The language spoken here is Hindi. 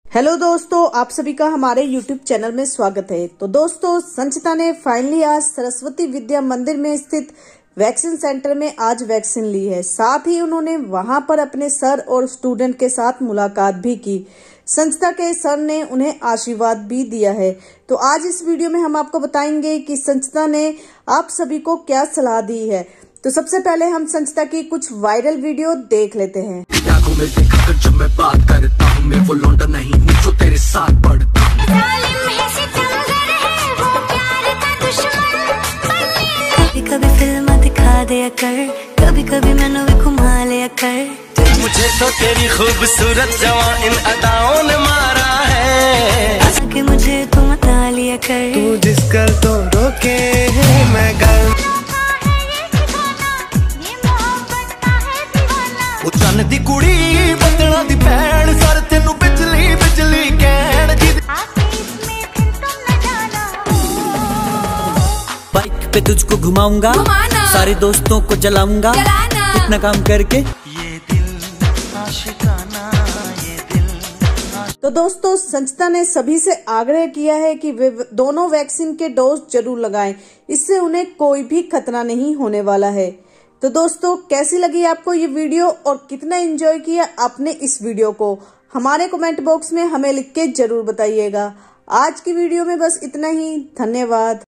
हेलो दोस्तों, आप सभी का हमारे YouTube चैनल में स्वागत है। तो दोस्तों, संचिता ने फाइनली आज सरस्वती विद्या मंदिर में स्थित वैक्सीन सेंटर में आज वैक्सीन ली है। साथ ही उन्होंने वहां पर अपने सर और स्टूडेंट के साथ मुलाकात भी की। संचिता के सर ने उन्हें आशीर्वाद भी दिया है। तो आज इस वीडियो में हम आपको बताएंगे कि संचिता ने आप सभी को क्या सलाह दी है। तो सबसे पहले हम संचिता की कुछ वायरल वीडियो देख लेते हैं। जब मैं बात करता हूँ मैं वो लौंडा नहीं हूँ जो तेरे साथ बढ़ता हूँ। कभी कभी फिल्म दिखा दिया कर, कभी कभी मैंने भी घुमा लिया कर। मुझे तो तेरी खूबसूरत जवां इन अदाओं ने मारा है कि मुझे तू मता लिया कर। तू जिस कर तो रोके मैं गल चन्न दी कुड़ी बदला दी भैन सर तेनू बिजली बिजली कहण बाइक पे तुझको घुमाऊंगा, सारे दोस्तों को जलाऊंगा, इतना काम करके ये दिल आशिकाना ये दिल। तो दोस्तों, संचिता ने सभी से आग्रह किया है कि वे दोनों वैक्सीन के डोज जरूर लगाएं, इससे उन्हें कोई भी खतरा नहीं होने वाला है। तो दोस्तों, कैसी लगी आपको ये वीडियो और कितना एंजॉय किया आपने इस वीडियो को, हमारे कमेंट बॉक्स में हमें लिख के जरूर बताइएगा। आज की वीडियो में बस इतना ही। धन्यवाद।